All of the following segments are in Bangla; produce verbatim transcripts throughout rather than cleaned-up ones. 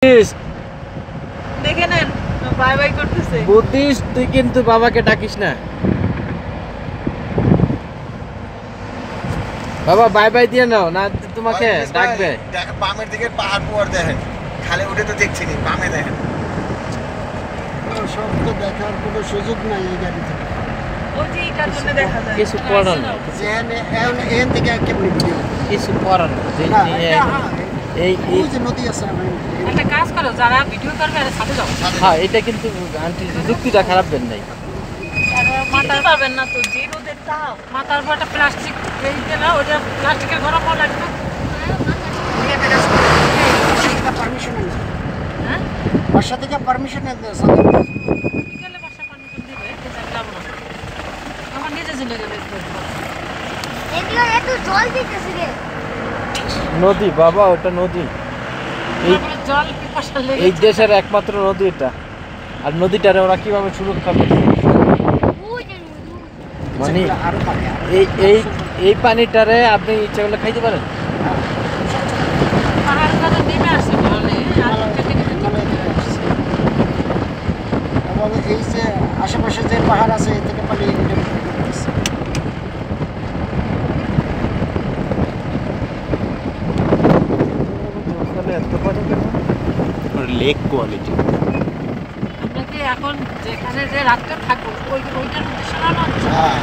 দেখে নেন বাই বাই করতেছে। বুদ্ধিস্ট তুই কিন্তু বাবাকে ডাকিস না। বাবা বাই বাই দিয়ে নাও না তোমাকে ডাকবে। দেখেন বামের দিকে পাহাড় পোয়ার দেখেন, খালি উঠে তো দেখছি নি, বামে দেখেন সব তো দেখার কোনো সুযোগ নাই এই গাড়ি থেকে। ওই যে এটার জন্য দেখা যায় কিছু করার না, এখান থেকে কেমনি ভিডিও কিছু করার না। এই এই যে নদী আছে একটা কাজ করো, যারা ভিডিও করবে এর সাথে যাও। হ্যাঁ এটা কিন্তু আন্টি যুক্তিটা খারাপ দেন নাই। মাথার পারবেন না তো যে রোদের তাপ, মাথার উপর একটা প্লাস্টিক এই যে না ওটা প্লাস্টিকের ঘর মনে লাগবে। পারমিশন আছে হ্যাঁ বাসা থেকে পারমিশন আছে বিকেলে বাসা পারমিশন দিবে যে যাব না আমার নিজে চলে যাবে। এদিকে একটু জল দিতেছি রে। নদী বাবা ওটা নদী, এই জল পিপাসা লেগে এই দেশের একমাত্র নদী এটা। আর নদীটারে ওরা কিভাবে সুরক্ষা করছে মানে আরো পারে এই এই এই পানিটারে আপনি ইচ্ছা করলে খাইতে পারেন। পাহাড় কাছে নেমে আসছে বলে আর কেটে কেটে এবং এই যে আশেপাশে যে পাহাড় আছে এ থেকে পানি উঠে পড়তেছে। Lake quality. আপনাকে এখন যেখানে যে রাতটা থাকবো ওই ওইটার উদ্দেশ্য না না হ্যাঁ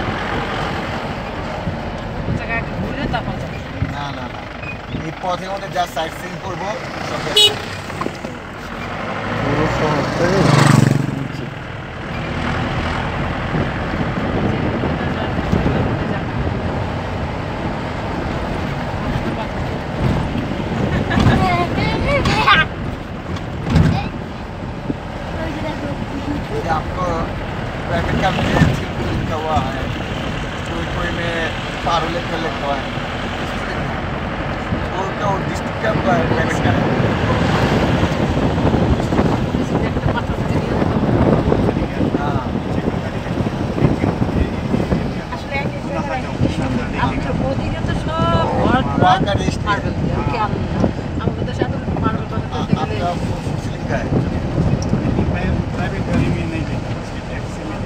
জায়গায় ঘুরে তারপর যাবো। না না না এই পথের মধ্যে যা সাইট সিন করবো সব পুরো শহরটারে নিচে। ये आपको प्राइवेट का भी लिखा हुआ है, कोई कोई में पारो लिख कर लिखा हुआ है, वो क्या डिस्ट्रिक्ट का प्राइवेट का है। हाँ আসলে আমি তো ওদিকে তো সব ঘর वहाँ का डिस्ट्रिक्ट মার্বেল ওকে আমি আমাদের তো সাথে মার্বেল বানাতে গেলে आपका मुस्लिम का है। प्राइवेट गाड़ी में नहीं लेगा, उसके टैक्सी में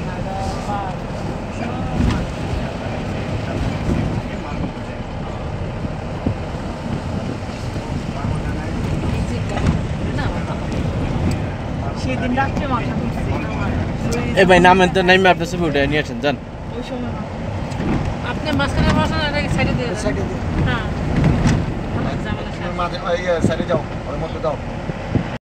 সেদিন রাত্রে মাথা ঘুরছে আমার এ ভাই নামেন তো নাইমে আপনি ছবি উঠে নিয়ে আসেন যান। ওই সময় আপনি মাঝখানে বসেন আর সাইডে দিয়ে সাইডে দিয়ে হ্যাঁ ঝামেলা শেষ। माथे ये सारे जाओ और मत जाओ।